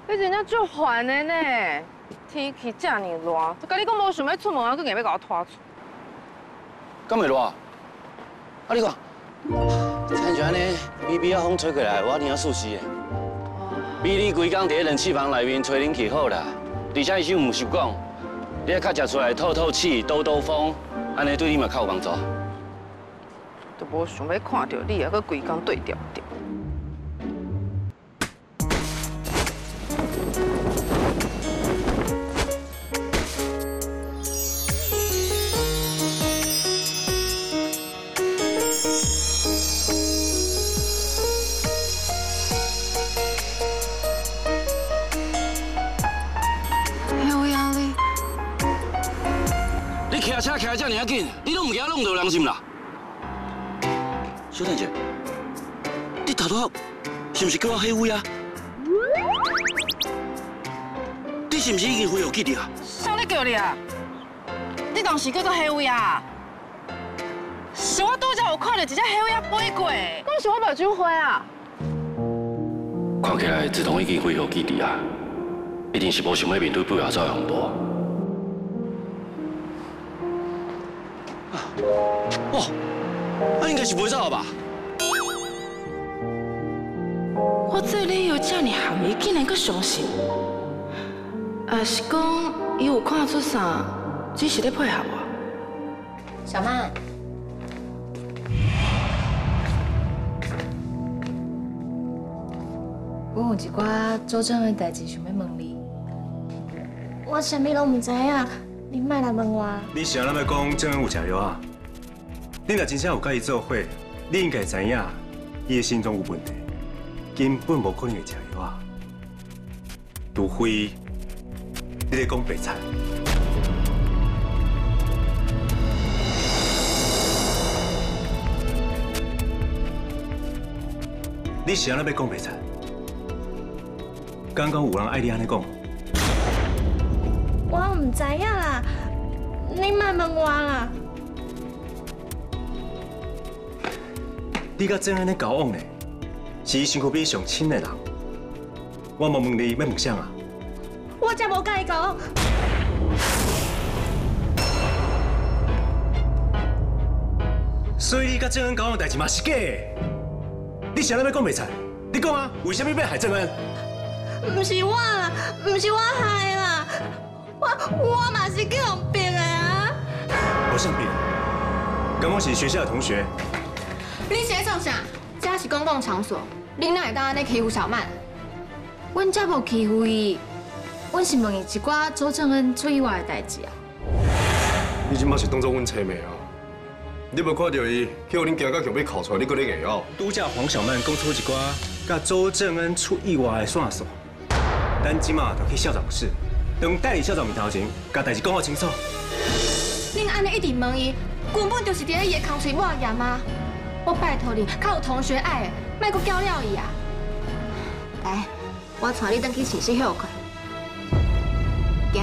你真正足烦的呢！天气这么热，就甲你讲无想要出门啊，佮硬要甲我拖出。 敢袂热？啊，你看，亲像安尼，微微啊风吹过来，我听舒适的。比你规工伫冷气房内面吹冷气好啦。而且医生唔是讲，你爱较食出来透透气、兜兜风，安尼对你嘛较有帮助。 都无想要看到你，还佮规工对调调。 骑车骑得这尔紧，你拢唔惊弄到人心啦？小蛋姐，你头拄是毋是叫我黑乌鸦？你是毋是已经恢复记忆啊？ 谁咧叫你啊？你当时叫做黑乌鸦？是我拄则有看到一只黑乌鸦飞过，敢是我目睭花啊？ 看起来自动已经恢复记忆啊，一定是无想要面对不雅照的风波。 哦，那应该是袂走吧？ 我做你有这么含伊，竟然阁相信？是讲伊有看出啥，只是咧配合我？ 小曼，我有一寡周正的代志想要问你。我啥物拢唔知影，你莫来问我。 你是安怎要讲正恩有食药啊？ 你若真正有甲伊做伙，你应该知影，伊的心脏有问题，根本无可能会食药啊。除非你咧讲白菜。你是安怎要讲白菜？刚刚有人爱你安尼讲？ 我唔知影啦，你莫问我啦。 你甲正安尼交往呢，是伊身躯边上亲的人。我问问你，要问啥啊？ 我才无甲伊交往。 所以你甲正安交往的代志嘛是假的。你是安怎要讲袂出？你讲啊，为什么要害正安？ 唔是我啦，唔是我害啦，我嘛是去互病的啊。 无啥病，刚刚是学校的同学。 你是在创啥？这是公共场所，你哪会当安尼欺负小曼？阮才无欺负伊，阮是问伊一寡周正恩出意外的代志啊。 你即马是当作阮妻妹啊？你无看到伊叫恁惊到脚要哭出来，你搁咧硬拗？ 拄则黄小曼讲出一寡甲周正恩出意外的线索，咱即马就去校长室，当代理校长面头前，甲代志讲好清楚。 恁安尼一直问伊，根本就是伫咧伊的空嘴抹盐啊！ 我拜托你，较有同学爱的，莫阁叫了伊啊！来，我带你转去寝室休困。行。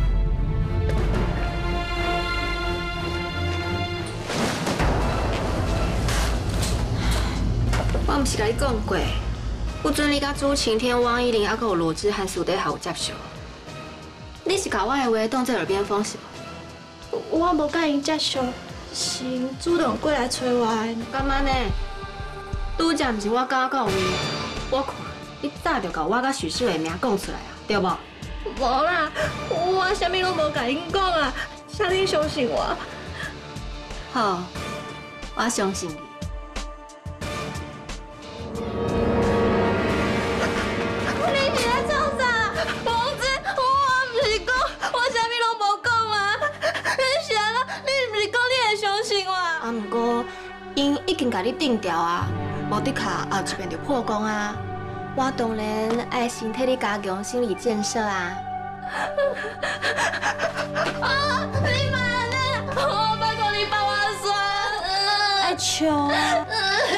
我毋是甲你讲过，不准你甲朱晴天、汪依玲，还阁有罗志和苏德豪有接触。你是甲我的话当作耳边风是无？我无甲因接触。 是主动过来找我的，干嘛呢？拄则毋是我甲讲话，我看你早就甲我甲许世伟名讲出来啊，对无？无啦，我啥物拢无甲因讲啊，请你相信我。好，我相信你。你是在创啥？王子，我毋是讲，我啥物拢无讲啊。你是安怎？你毋是讲你会相信我？啊，毋过因已经甲你定调啊，无得卡后一遍就破功啊。我当然爱先替你加强心理建设啊。啊！你莫安尼，我拜托你帮我算。爱笑啊！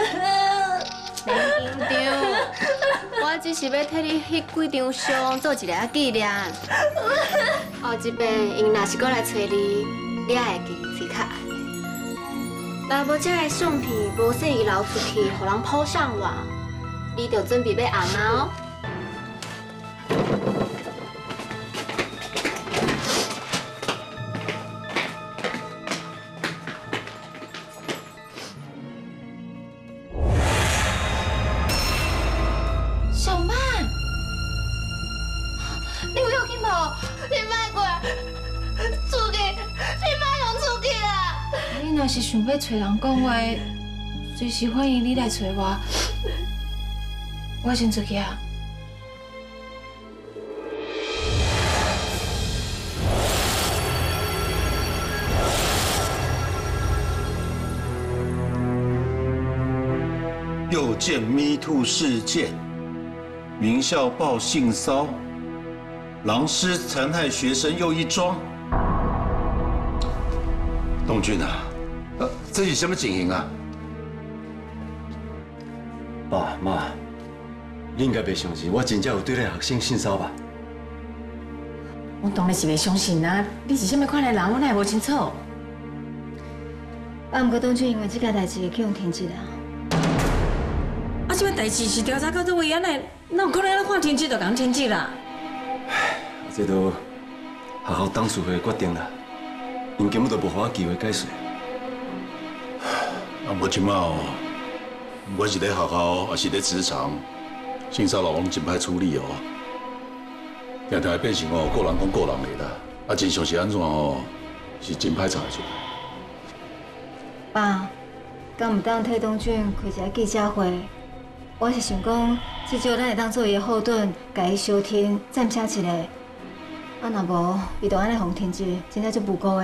袂紧张，我只是要替你迄几张相做一个纪念。后一遍因若是过来找你，你也会记最较安尼。若无这个相片无适宜流出去，互人抛上网，你就准备要红啊哦。 无，你莫过来，出去，你莫用出去啦！ 你若是想要找人讲话，随时欢迎你来找我。我先出去啊。 又见 MeToo 事件，名校报性骚，老师残害学生又一桩。东俊啊，这是什么情形啊？ 爸妈，你应该袂相信，我真正有对那学生性骚吧？ 我当然是袂相信啊！你是什么款的人，我哪会无清楚？ 啊，不过东俊因为这件代志去用停职啦。 啊，这个代志是调查到这位安尼，哪有可能看天职就讲天职啦？ 这都学校董事会决定啦，因根本都无给我机会解释。 啊，无即马哦，不管是在学校还是在职场，性骚扰拢真歹处理哦，常常会变成哦个人讲个人的啦，啊，真相是安怎哦，是真歹查出来。 爸，敢唔当替东俊开一个记者会？ 我是想讲，至少咱会当做伊的后盾，甲伊相挺，暂且一个。啊，若无，伊就安尼互停职，真正足无辜的。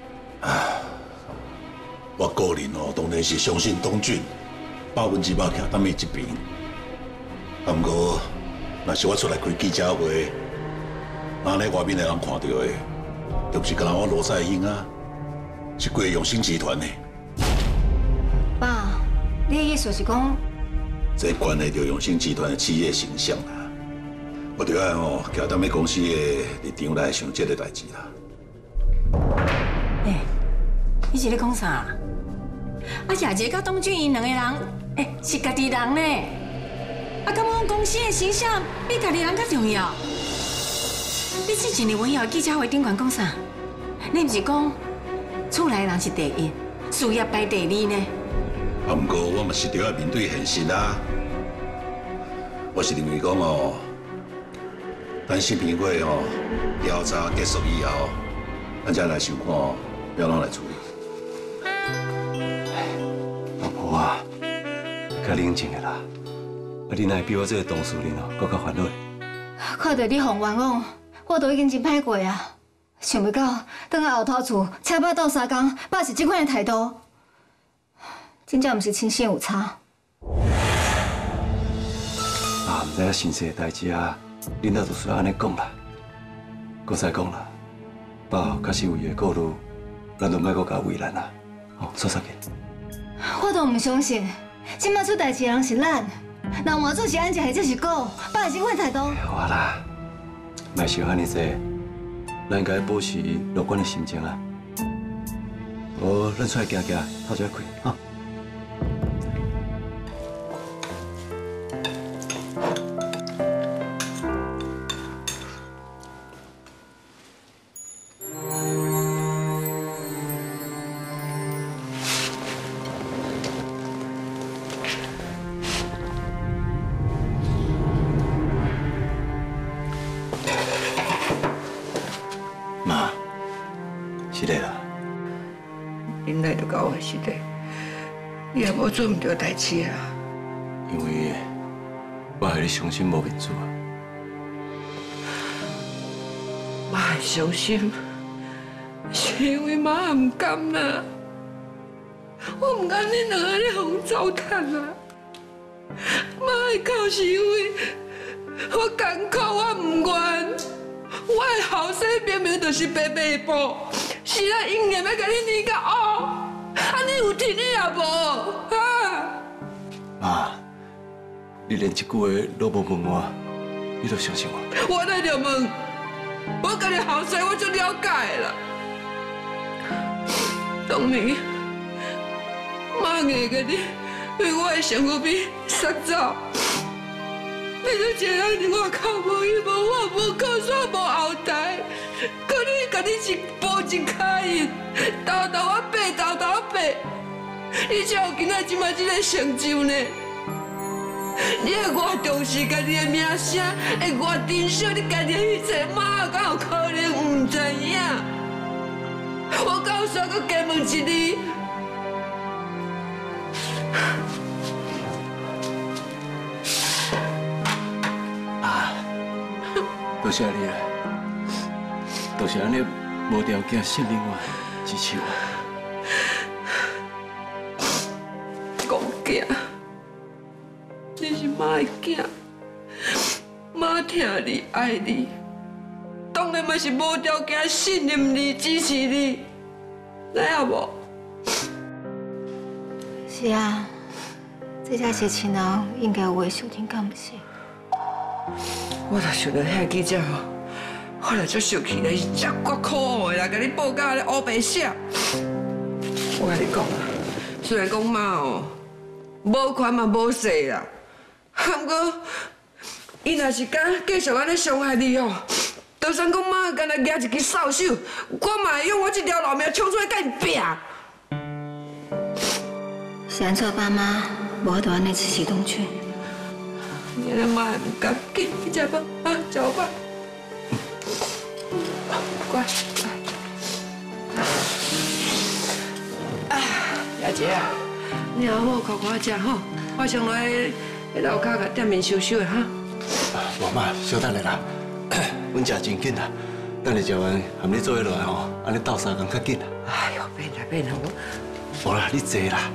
我个人哦，当然是相信东俊100%徛咱们这边。啊，不过，若是我出来开记者会，安尼外面的人看到的，就不是敢若我罗彩英啊，是贵永兴集团的。 爸，你的意思是讲？ 这关系到永兴集团的企业形象啦，我就爱吼，叫咱们公司的立场来想这个代志啦。 你是咧讲啥？啊，亚杰甲东俊因两个人，是家己人呢。啊，敢讲公司的形象比家己人较重要？你之前伫文耀记者会顶悬讲啥？你毋是讲厝内人是第一，事业排第二呢？ 啊，不过我嘛是得要面对现实啊。我是认为讲哦，咱新评会哦调查结束以后，咱才来想看哦，要怎来处理。 老婆啊，较冷静的啦。啊，你哪会比我这个当事人哦，更较烦恼？ 看到你互冤枉，我都已经真歹过啊。想不到等下后头厝车巴斗3工，爸是这款的态度。 真正毋是亲性有差。 啊，唔知影现实的代志啊，恁老就需要安尼讲啦。搁再讲啦，爸确实有伊的顾虑，咱就莫搁甲为难啦。哦，说啥去？ 我都唔相信，即摆出代志的人是咱。若换做是安姐或者是狗，爸是这款态度。 好啊啦，莫想安尼济，咱应该保持乐观的心情啊。我咱出来行行，透一下气啊。 妈，是的啦。 恁来就甲我是的，你也无做唔到代志啊。 因为我害你伤心无面子啊。 妈会伤心，是因为妈唔甘啦。我唔甘恁两个咧互糟蹋啦。妈会哭是因为我艰苦，我唔愿。 我的后生明明就是白白布，是啊，永远要甲你捏到黑，安尼有天理也无啊！ 妈，你连一句话都无问我，你就相信我？ 我来就问，我甲你后生我就了解啦。当年，妈硬甲你为我的生活费杀走。 你都一个人伫外口无依无我，无靠山无后台，可你家己一步一脚印，豆豆啊爬，豆豆啊爬，你才有今仔即摆这个成就呢。 你会偌重视家己的名声，会偌珍惜你家己的迄切妈，敢有可能唔知影？我敢有煞搁加问一字？ 啊，多谢你啊！多谢你无条件信任我、支持我。 公囝，你是妈的囝，妈疼你爱你，当然嘛是无条件信任你、支持你，知影无？ 是啊，这才是亲人应该有的事情，敢不是？ 我若想到遐记者吼，我就足生气嘞，遮骨可恶的啦，甲你报价咧乌白写。我甲你讲啊，虽然讲妈哦，无权嘛无势啦，不过伊若是敢继续安尼伤害你哦，就算讲妈敢若举一支扫帚，我嘛会用我这条老命冲出来甲伊拼。 是安怎爸妈无法度安尼支持东俊？ 你阿妈也唔敢，紧去食饭啊，食好饭。乖。啊，亚姐啊，你好好快快食吼，我上来迄楼骹甲店面收收的哈。 妈妈，稍等下啦，阮食真紧啦，等你食完含你做伙落来吼，安尼斗相共较紧啦。 哎呦，免啦免啦， 无啦，你坐啦。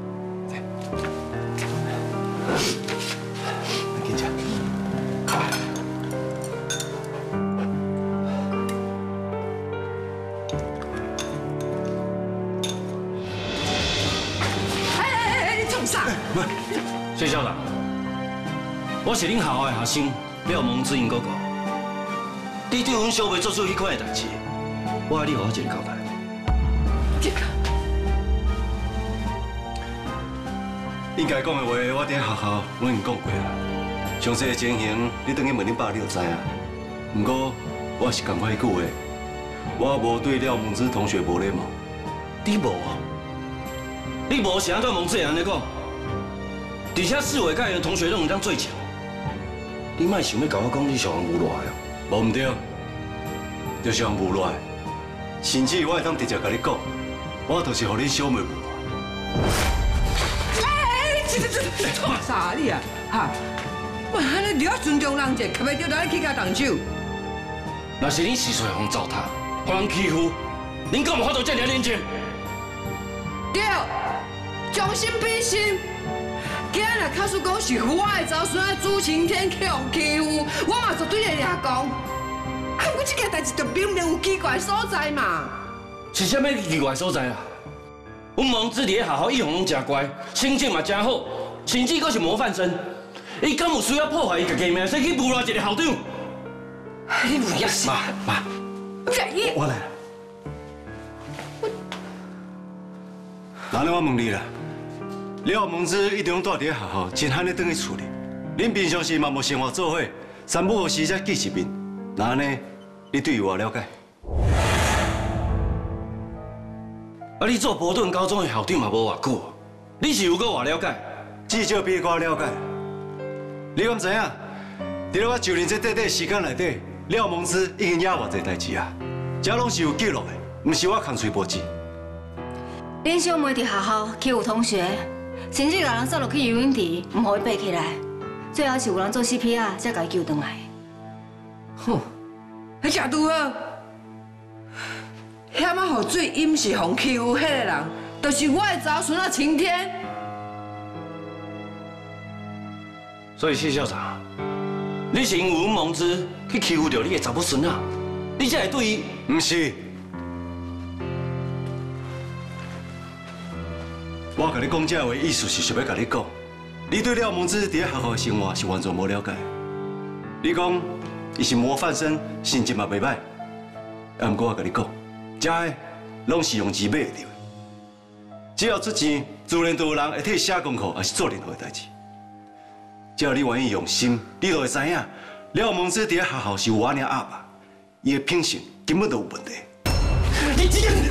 紧食。 哎，你创啥？ 谢校长，我是恁学校的学生廖蒙子因哥哥，你对阮小妹做出迄款的代志，我爱你好好一个交代。 这个。 应该讲的话，我伫学校我已经讲过啦。详细的情形，你等去问恁爸，你就知影。不过我是共款迄句话，我无对廖蒙子同学无礼貌。 你无？你无是安怎蒙子会安尼讲？而且四位甲伊同学拢有当做强，你莫想要甲我讲你上无赖哦。 无唔对，就是用无赖，甚至我会当直接甲你讲，我就是互恁小妹无赖。 这创啥你啊？哈！哇，安尼你要尊重人者，可袂着咱去甲动手。 若是恁四岁互糟蹋，互人欺负，恁敢有法度遮尔认真？ 对，将心比心。今日若假使讲是我的查孙仔朱晴天去互欺负，我嘛绝对会掠讲。啊，不过这件代志就明明有奇怪所在嘛。 是啥物奇怪所在啊？阮蒙子伫咧学校一向拢真乖，成绩嘛真好，甚至阁是模范生。伊敢有需要破坏伊家己名声去侮辱一个校长？你不要死！ 妈，我来了。那我问你啦，廖蒙子一直拢住伫咧学校，真罕咧转去厝里。恁平常时嘛无生活做伙，三不五时才见一面。那安尼，你对伊有了解？啊！你做波顿高中的校长嘛无偌久，你是有够偌了解？至少比我了解。你敢知影？伫我就任这短短时间内底，廖蒙子已经惹偌济代志啊！这拢是有记录的，唔是我空嘴无舌。 恁小妹伫学校欺负同学，甚至把人送落去游泳池，唔互伊爬起来，最后是有人做 CPR 才甲伊救回来。 哼，迄正拄好。险啊！互最阴是互欺负迄个人，就是我的查孙仔晴天。 所以谢校长，你是因为阮蒙子去欺负到你的查某孙仔，你才会对伊？ 唔是，我甲你讲这话，意思是想要甲你讲，你对廖蒙子伫咧学校的生活是完全无了解。你讲伊是模范生，成绩嘛袂歹，啊，不过我甲你讲。这个拢是用钱买得到的，只要出钱，自然就有人会替写功课，还是做任何代志。只要你愿意用心，你就会知影，廖蒙子伫咧学校是有安尼压吧，伊的品性根本就有问题。 你这个